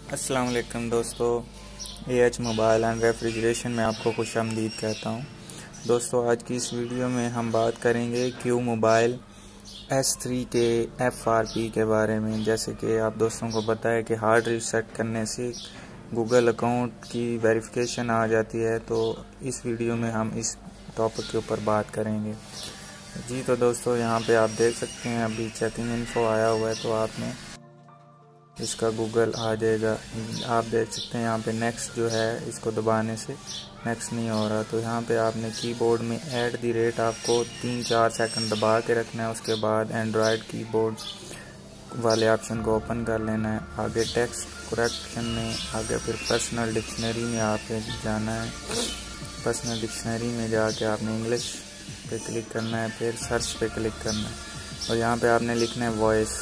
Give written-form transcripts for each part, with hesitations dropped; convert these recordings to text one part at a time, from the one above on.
अस्सलाम वालेकुम दोस्तों, AH मोबाइल एंड रेफ्रिजरेशन में आपको खुशामदीद कहता हूँ। दोस्तों, आज की इस वीडियो में हम बात करेंगे क्यू मोबाइल S3 के FRP के बारे में। जैसे कि आप दोस्तों को पता है कि हार्ड रीसेट करने से गूगल अकाउंट की वेरिफिकेशन आ जाती है, तो इस वीडियो में हम इस टॉपिक के ऊपर बात करेंगे। जी तो दोस्तों, यहाँ पे आप देख सकते हैं अभी चेकिंग इन्फो आया हुआ है, तो आपने इसका गूगल आ जाएगा। आप देख सकते हैं यहाँ पे नेक्स्ट जो है, इसको दबाने से नेक्स्ट नहीं हो रहा, तो यहाँ पे आपने कीबोर्ड में @ आपको 3-4 सेकंड दबा के रखना है। उसके बाद एंड्रॉयड कीबोर्ड वाले ऑप्शन को ओपन कर लेना है। आगे टेक्स्ट करेक्शन में आगे फिर पर्सनल डिक्शनरी में आपने जाना है। पर्सनल डिक्शनरी में जाके आपने इंग्लिश पे क्लिक करना है, फिर सर्च पे क्लिक करना है और यहाँ पे आपने लिखना है वॉइस।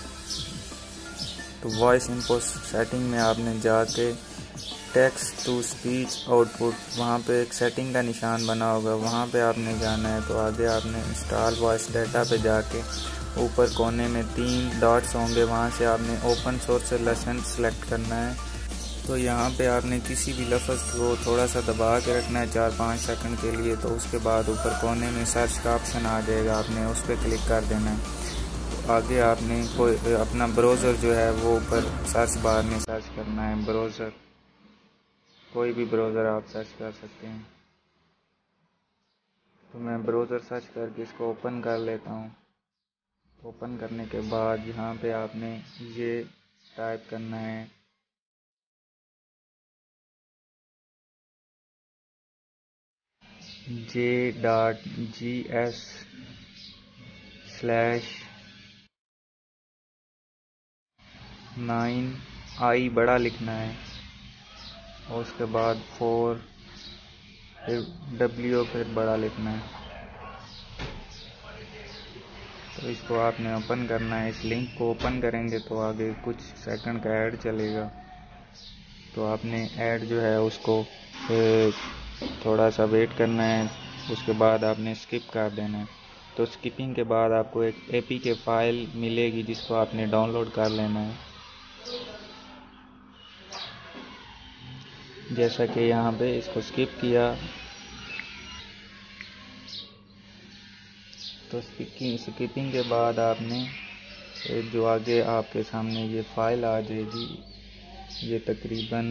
तो वॉइस इनपुट सेटिंग में आपने जाके टेक्स्ट टू स्पीच आउटपुट, वहाँ पे एक सेटिंग का निशान बना होगा, वहाँ पे आपने जाना है। तो आगे आपने इंस्टॉल वॉइस डाटा पे जाके ऊपर कोने में 3 डॉट्स होंगे, वहाँ से आपने ओपन सोर्स लेसन सेलेक्ट करना है। तो यहाँ पे आपने किसी भी लफ्ज़ को थोड़ा सा दबा के रखना है 4-5 सेकंड के लिए। तो उसके बाद ऊपर कोने में सर्च का ऑप्शन आ जाएगा, आपने उस पर क्लिक कर देना है। आगे आपने कोई अपना ब्राउज़र जो है वो ऊपर सर्च बार में सर्च करना है। ब्राउज़र, कोई भी ब्राउज़र आप सर्च कर सकते हैं। तो मैं ब्राउज़र सर्च करके इसको ओपन कर लेता हूँ। ओपन करने के बाद यहाँ पे आपने ये टाइप करना है j.gs/9i बड़ा लिखना है और उसके बाद 4 फिर W फिर बड़ा लिखना है। तो इसको आपने ओपन करना है। इस लिंक को ओपन करेंगे तो आगे कुछ सेकंड का ऐड चलेगा, तो आपने ऐड जो है उसको थोड़ा सा वेट करना है। उसके बाद आपने स्किप कर देना है। तो स्किपिंग के बाद आपको एक APK फाइल मिलेगी जिसको आपने डाउनलोड कर लेना है। जैसा कि यहाँ पे इसको स्किप किया तो स्किपिंग के बाद आपने जो आगे आपके सामने ये फाइल आ जाएगी। ये तकरीबन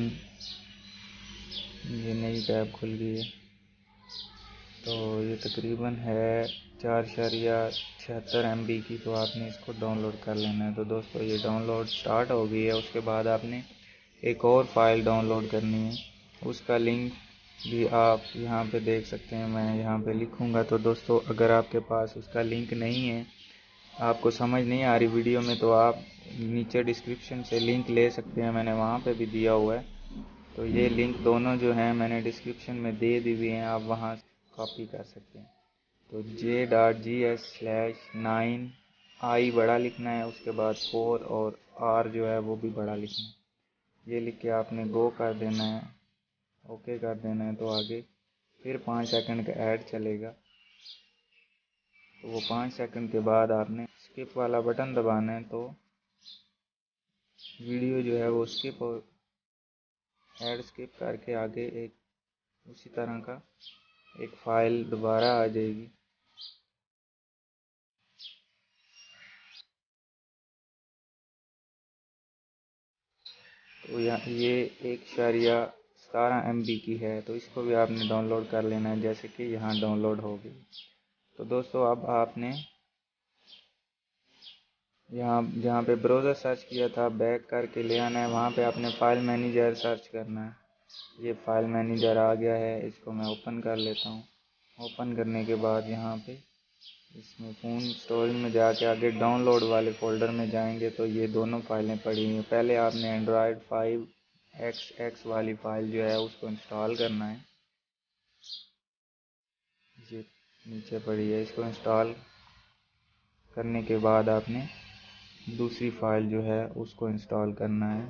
ये नई टैब खुल गई है, तो ये तकरीबन है 4.76 MB की। तो आपने इसको डाउनलोड कर लेना है। तो दोस्तों, ये डाउनलोड स्टार्ट हो गई है। उसके बाद आपने एक और फाइल डाउनलोड करनी है, उसका लिंक भी आप यहाँ पे देख सकते हैं, मैं यहाँ पे लिखूँगा। तो दोस्तों, अगर आपके पास उसका लिंक नहीं है, आपको समझ नहीं आ रही वीडियो में, तो आप नीचे डिस्क्रिप्शन से लिंक ले सकते हैं, मैंने वहाँ पे भी दिया हुआ है। तो ये लिंक दोनों जो हैं मैंने डिस्क्रिप्शन में दे दी हुई हैं, आप वहाँ कॉपी कर सकते हैं। तो j.gs/9i बड़ा लिखना है, उसके बाद 4 और R जो है वो भी बड़ा लिखना है। ये लिख के आपने गो कर देना है, ओके कर देना है। तो आगे फिर 5 सेकंड का ऐड चलेगा। तो वो 5 सेकंड के बाद आपने स्किप वाला बटन दबाना है। तो वीडियो जो है वो स्किप और ऐड स्किप करके आगे एक उसी तरह का एक फाइल दोबारा आ जाएगी। तो ये 1.17 MB की है, तो इसको भी आपने डाउनलोड कर लेना है, जैसे कि यहाँ डाउनलोड हो गई। तो दोस्तों, अब आपने यहाँ जहाँ पे ब्राउज़र सर्च किया था बैक करके ले आना है, वहाँ पे आपने फाइल मैनेजर सर्च करना है। ये फाइल मैनेजर आ गया है, इसको मैं ओपन कर लेता हूँ। ओपन करने के बाद यहाँ पे इसमें फ़ोन स्टोरेज में जाके आगे डाउनलोड वाले फ़ोल्डर में जाएंगे तो ये दोनों फाइलें पड़ी हुई हैं। पहले आपने एंड्रॉयड 5XX वाली फ़ाइल जो है उसको इंस्टॉल करना है। ये नीचे पड़ी है, इसको इंस्टॉल करने के बाद आपने दूसरी फ़ाइल जो है उसको इंस्टॉल करना है।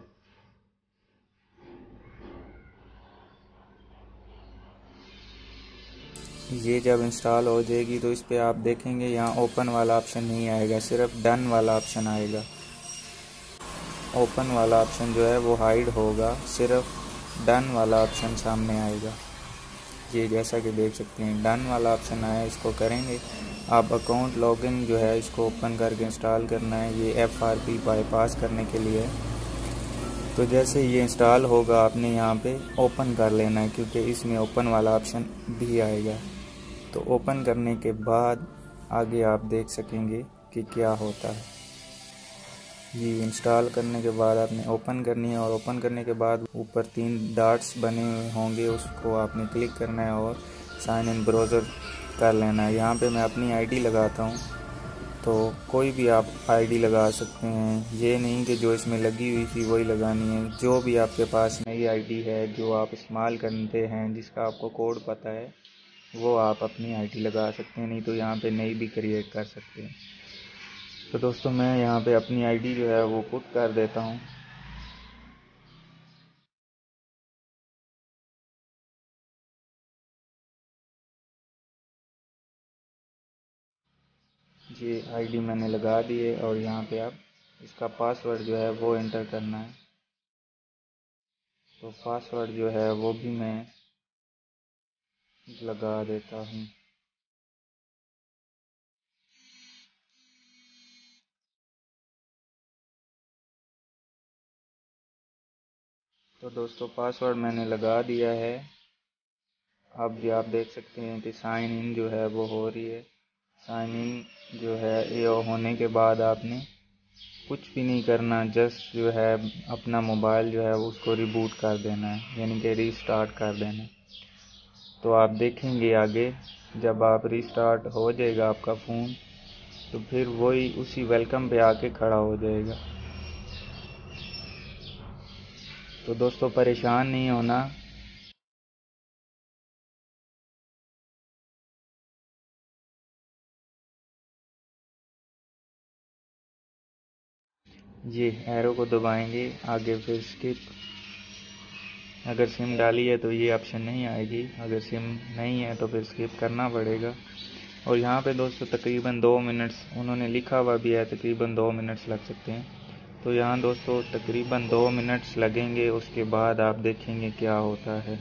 ये जब इंस्टॉल हो जाएगी तो इस पर आप देखेंगे यहाँ ओपन वाला ऑप्शन नहीं आएगा, सिर्फ डन वाला ऑप्शन आएगा। ओपन वाला ऑप्शन जो है वो हाइड होगा, सिर्फ डन वाला ऑप्शन सामने आएगा। ये जैसा कि देख सकते हैं डन वाला ऑप्शन आया, इसको करेंगे। आप अकाउंट लॉगिन जो है इसको ओपन करके इंस्टॉल करना है, ये FRP बाईपास करने के लिए। तो जैसे ये इंस्टॉल होगा आपने यहाँ पे ओपन कर लेना है, क्योंकि इसमें ओपन वाला ऑप्शन भी आएगा। तो ओपन करने के बाद आगे आप देख सकेंगे कि क्या होता है। ये इंस्टॉल करने के बाद आपने ओपन करनी है, और ओपन करने के बाद ऊपर 3 डॉट्स बने हुए होंगे, उसको आपने क्लिक करना है और साइन इन ब्राउज़र कर लेना है। यहाँ पे मैं अपनी आईडी लगाता हूँ, तो कोई भी आप आईडी लगा सकते हैं। ये नहीं कि जो इसमें लगी हुई थी वही लगानी है। जो भी आपके पास नई आईडी है जो आप इस्तेमाल करते हैं, जिसका आपको कोड पता है, वो आप अपनी आईडी लगा सकते हैं, नहीं तो यहाँ पे नई भी क्रिएट कर सकते हैं। तो दोस्तों मैं यहाँ पे अपनी आईडी जो है वो पुट कर देता हूँ। ये आईडी मैंने लगा दी है, और यहाँ पे आप इसका पासवर्ड जो है वो एंटर करना है। तो पासवर्ड जो है वो भी मैं लगा देता हूँ। तो दोस्तों पासवर्ड मैंने लगा दिया है। अब भी आप देख सकते हैं कि साइन इन जो है वो हो रही है। साइन इन जो है ये होने के बाद आपने कुछ भी नहीं करना, जस्ट जो है अपना मोबाइल जो है उसको रिबूट कर देना है, यानी कि रीस्टार्ट कर देना है। तो आप देखेंगे आगे जब आप रीस्टार्ट हो जाएगा आपका फ़ोन, तो फिर वही उसी वेलकम पे आके खड़ा हो जाएगा। तो दोस्तों परेशान नहीं होना। ये एरो को दबाएंगे आगे, फिर स्किप। अगर सिम डाली है तो ये ऑप्शन नहीं आएगी, अगर सिम नहीं है तो फिर स्किप करना पड़ेगा। और यहाँ पे दोस्तों तकरीबन 2 मिनट्स उन्होंने लिखा हुआ भी है, तकरीबन 2 मिनट्स लग सकते हैं। तो यहाँ दोस्तों तकरीबन 2 मिनट्स लगेंगे, उसके बाद आप देखेंगे क्या होता है।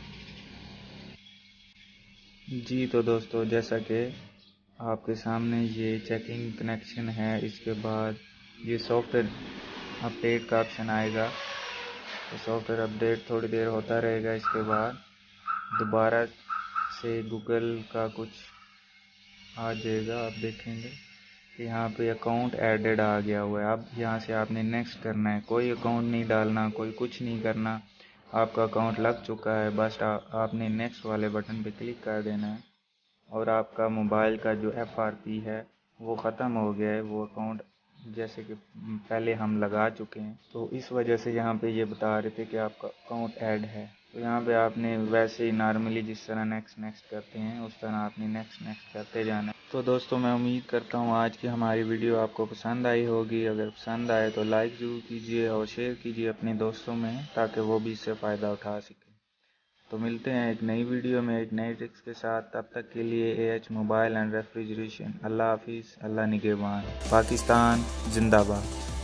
जी तो दोस्तों जैसा कि आपके सामने ये चेकिंग कनेक्शन है, इसके बाद ये सॉफ्टवेयर अपडेट का ऑप्शन आएगा। तो सॉफ्टवेयर अपडेट थोड़ी देर होता रहेगा, इसके बाद दोबारा से गूगल का कुछ आ जाएगा। आप देखेंगे कि यहाँ पे अकाउंट एडेड आ गया हुआ है। अब यहाँ से आपने नेक्स्ट करना है, कोई अकाउंट नहीं डालना, कोई कुछ नहीं करना, आपका अकाउंट लग चुका है। बस आपने नेक्स्ट वाले बटन पे क्लिक कर देना है, और आपका मोबाइल का जो FRP है वो ख़त्म हो गया है। वो अकाउंट जैसे कि पहले हम लगा चुके हैं, तो इस वजह से यहाँ पे ये बता रहे थे कि आपका अकाउंट ऐड है। तो यहाँ पे आपने वैसे ही नॉर्मली जिस तरह नेक्स्ट नेक्स्ट करते हैं उस तरह आपने नेक्स्ट नेक्स्ट करते जाना है। तो दोस्तों मैं उम्मीद करता हूँ आज की हमारी वीडियो आपको पसंद आई होगी। अगर पसंद आए तो लाइक ज़रूर कीजिए और शेयर कीजिए अपने दोस्तों में, ताकि वो भी इससे फ़ायदा उठा सकें। तो मिलते हैं एक नई वीडियो में एक नई ट्रिक्स के साथ। तब तक के लिए AH मोबाइल एंड रेफ्रिजरेशन। अल्लाह हाफिज़, अल्लाह निगहबान। पाकिस्तान जिंदाबाद।